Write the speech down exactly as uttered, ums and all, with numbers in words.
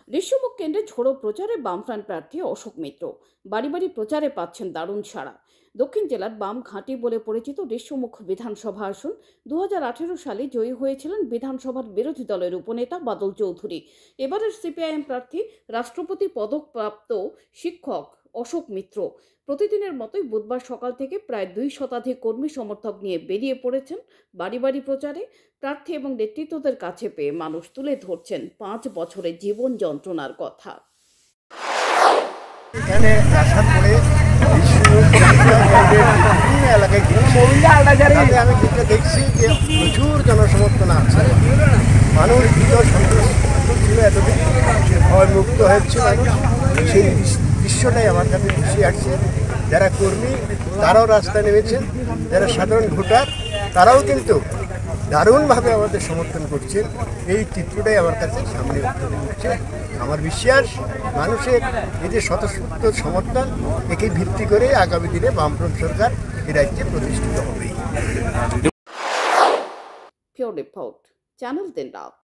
ঋষ্যমুখ কেন্দ্রে ঝোড়ো প্রচারে বামফ্রন্ট প্রার্থী অশোক মিত্র বাড়ি বাড়ি প্রচারে পাচ্ছেন দারুণ সাড়া। দক্ষিণ জেলার বাম ঘাঁটি বলে পরিচিত ঋষ্যমুখ বিধানসভা আসন দু হাজার আঠেরো সালে জয়ী হয়েছিলেন বিধানসভার বিরোধী দলের উপনেতা বাদল চৌধুরী। এবারের সিপিআইএম প্রার্থী রাষ্ট্রপতি পদকপ্রাপ্ত শিক্ষক অশোক মিত্র প্রতিদিনের মতোই বুধবার সকাল থেকে প্রায় দুই শতাধিক কর্মী সমর্থক নিয়ে বেরিয়ে পড়েছেন বাড়ি বাড়ি প্রচারে। প্রার্থী এবং নেতৃত্বদের কাছে পেয়ে মানুষ তুলে ধরছেন পাঁচ বছরের জীবন যন্ত্রণার কথা। এখানে আসার পরে বিভিন্ন এলাকায় তাতে আমি যেটা দেখছি যে প্রচুর জনসমর্থন আছে, মানুষ ভিতর সন্তুষ্ট ছিল, এতদিন ভয়মুক্ত হচ্ছে মানুষ। সেই দৃশ্যটাই আমার কাছে খুশি আসছে। যারা কর্মী তারাও রাস্তায় নেমেছেন, যারা সাধারণ ভোটার তারাও কিন্তু দারুণভাবে আমাদের সমর্থন করছেন। এই চিত্রটাই আমার কাছে সামনে উঠছে। আমার বিশ্বাস মানুষের এই যে স্বতঃস্ফূর্ত সমর্থন, একে ভিত্তি করে আগামী দিনে বামফ্রন্ট সরকার এই রাজ্যে প্রতিষ্ঠিত হবে। রিপোর্ট চ্যানেল তিন রাত।